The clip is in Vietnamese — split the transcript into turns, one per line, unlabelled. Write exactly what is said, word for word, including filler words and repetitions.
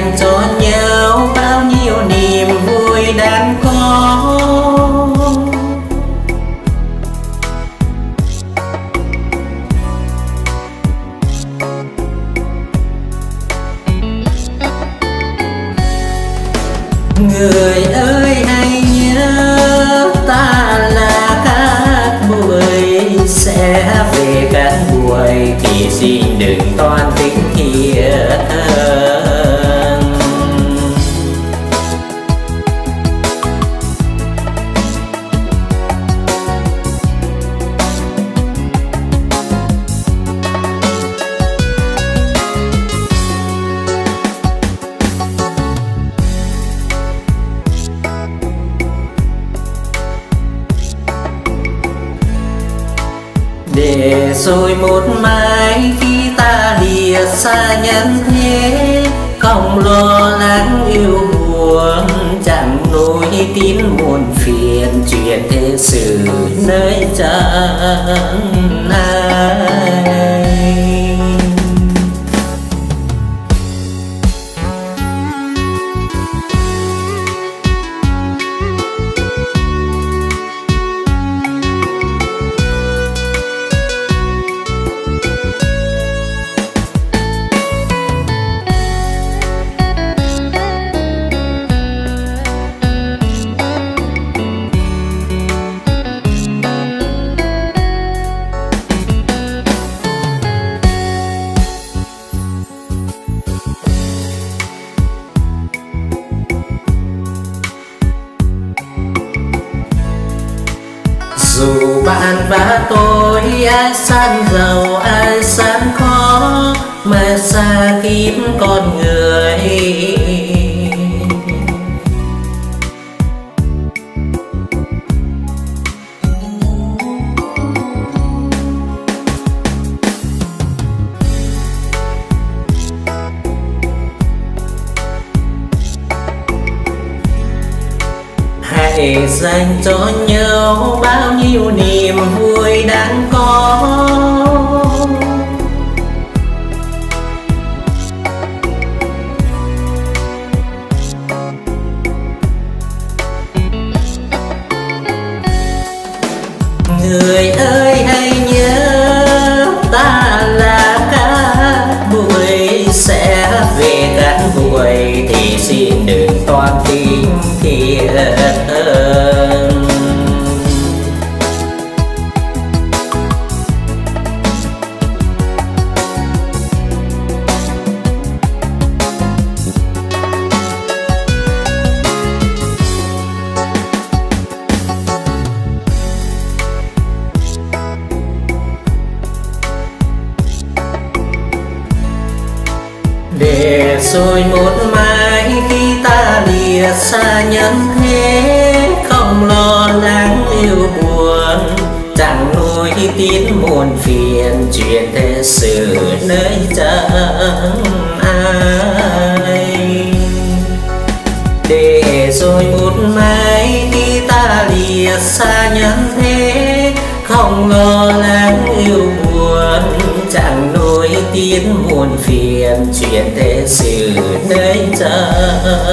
dành cho nhau bao nhiêu niềm vui đáng có. Người ơi hãy nhớ ta là cát bụi, sẽ về cát bụi thì xin đừng toan tính thiệt hơn. Để rồi một mai khi ta lìa xa nhân thế, không lo lắng yêu buồn, chẳng nỗi tin muôn phiền, chuyện thế sự nơi chẳng ai. Dù bạn và tôi ai san giàu ai san khó, mà xa kín con người. Hãy dành cho nhau bao nhiêu niềm vui đáng có. Người ơi hãy nhớ ta là cát bụi, sẽ về cát bụi thì xin đừng toan tính thiệt hơn. Để rồi một mai khi ta lìa xa nhân thế, không lo lắng yêu buồn, chẳng nuối tiếc muôn phiền, chuyện thế sự nơi chẳng ai. Để rồi một mai khi ta lìa xa nhân thế, không lo lắng yêu buồn, chẳng nuối tiếc muôn phiền, chuyện thế sự nơi chẳng